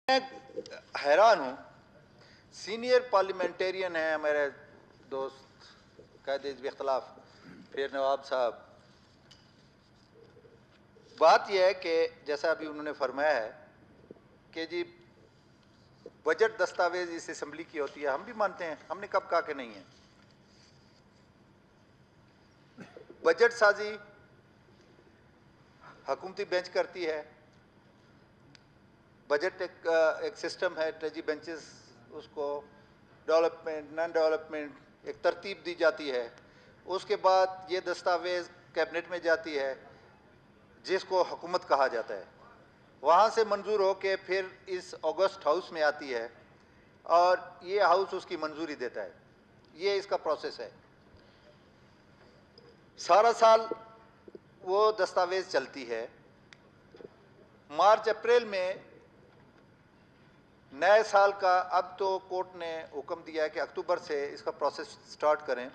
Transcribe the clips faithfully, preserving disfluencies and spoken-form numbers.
मैं हैरान हूँ, सीनियर पार्लियामेंटेरियन हैं हमारे दोस्त कायद इख्तलाफ फिर नवाब साहब। बात यह है कि जैसा अभी उन्होंने फरमाया है कि जी बजट दस्तावेज इस असेंबली की होती है, हम भी मानते हैं, हमने कब कहा कि नहीं है। बजट साजी हुकूमती बेंच करती है, बजट एक, एक सिस्टम है, ट्रेजी बेंचेस, उसको डेवलपमेंट नॉन डेवलपमेंट एक तरतीब दी जाती है। उसके बाद ये दस्तावेज कैबिनेट में जाती है जिसको हुकूमत कहा जाता है, वहाँ से मंजूर हो के फिर इस अगस्त हाउस में आती है और ये हाउस उसकी मंजूरी देता है। ये इसका प्रोसेस है। सारा साल वो दस्तावेज चलती है। मार्च अप्रैल में नए साल का, अब तो कोर्ट ने हुक्म दिया है कि अक्टूबर से इसका प्रोसेस स्टार्ट करें।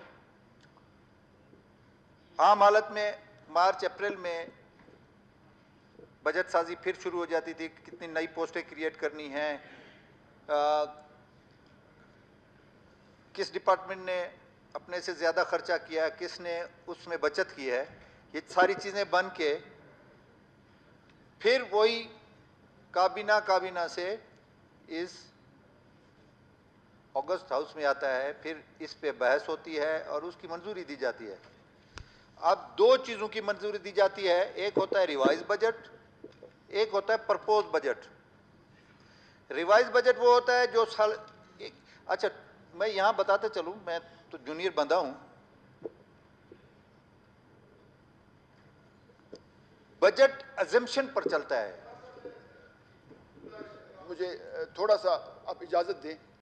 आम हालत में मार्च अप्रैल में बजट साजी फिर शुरू हो जाती थी, कितनी नई पोस्टें क्रिएट करनी हैं, किस डिपार्टमेंट ने अपने से ज़्यादा खर्चा किया, किसने उसमें बचत की है, ये सारी चीज़ें बन के फिर वही काबीना काबीना से इस अगस्त हाउस में आता है, फिर इस पे बहस होती है और उसकी मंजूरी दी जाती है। अब दो चीज़ों की मंजूरी दी जाती है, एक होता है रिवाइज बजट, एक होता है प्रपोज बजट। रिवाइज बजट वो होता है जो साल, अच्छा मैं यहां बताते चलूं, मैं तो जूनियर बंदा हूं। बजट अजम्पशन पर चलता है। मुझे थोड़ा सा आप इजाजत दें।